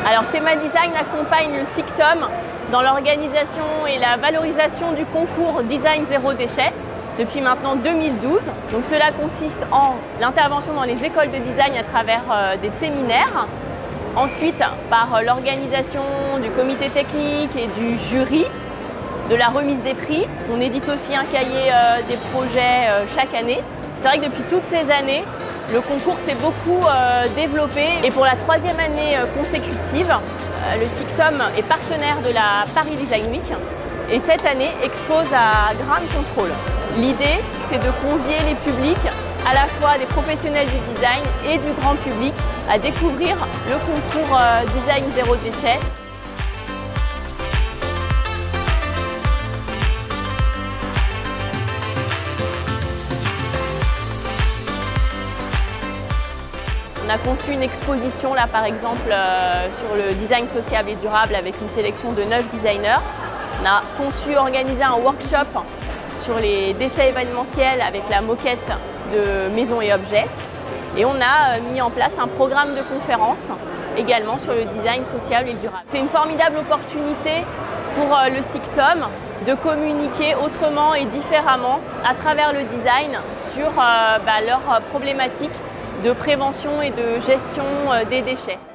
Alors Thema Design accompagne le SICTOM dans l'organisation et la valorisation du concours Design Zéro Déchet depuis maintenant 2012. Donc cela consiste en l'intervention dans les écoles de design à travers des séminaires. Ensuite, par l'organisation du comité technique et du jury, de la remise des prix. On édite aussi un cahier des projets chaque année. C'est vrai que depuis toutes ces années, le concours s'est beaucoup développé et pour la 3e année consécutive, le SICTOM est partenaire de la Paris Design Week et cette année expose à Ground Control. L'idée, c'est de convier les publics, à la fois des professionnels du design et du grand public, à découvrir le concours Design Zéro Déchet. On a conçu une exposition là par exemple sur le design sociable et durable avec une sélection de 9 designers. On a conçu, organisé un workshop sur les déchets événementiels avec la moquette de maisons et objets. Et on a mis en place un programme de conférences également sur le design sociable et durable. C'est une formidable opportunité pour le SICTOM de communiquer autrement et différemment à travers le design sur leurs problématiques de prévention et de gestion des déchets.